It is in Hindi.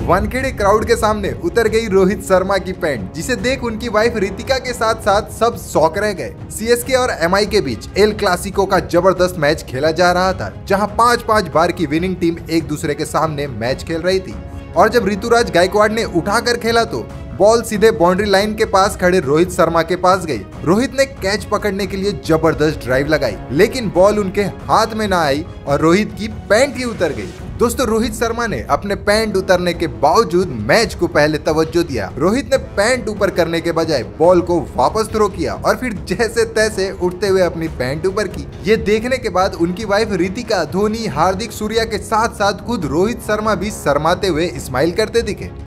वानखेड़े क्राउड के सामने उतर गई रोहित शर्मा की पैंट, जिसे देख उनकी वाइफ रितिका के साथ साथ सब शॉक रह गए। सीएसके और एमआई के बीच एल क्लासिको का जबरदस्त मैच खेला जा रहा था, जहां 5-5 बार की विनिंग टीम एक दूसरे के सामने मैच खेल रही थी। और जब ऋतुराज गायकवाड़ ने उठाकर खेला तो बॉल सीधे बाउंड्री लाइन के पास खड़े रोहित शर्मा के पास गई। रोहित ने कैच पकड़ने के लिए जबरदस्त ड्राइव लगाई, लेकिन बॉल उनके हाथ में ना आई और रोहित की पैंट ही उतर गई। दोस्तों, रोहित शर्मा ने अपने पैंट उतरने के बावजूद मैच को पहले तवज्जो दिया। रोहित ने पैंट ऊपर करने के बजाय बॉल को वापस थ्रो किया और फिर जैसे तैसे उठते हुए अपनी पैंट ऊपर की। ये देखने के बाद उनकी वाइफ रितिका, धोनी, हार्दिक, सूर्या के साथ साथ खुद रोहित शर्मा भी शर्माते हुए स्माइल करते दिखे।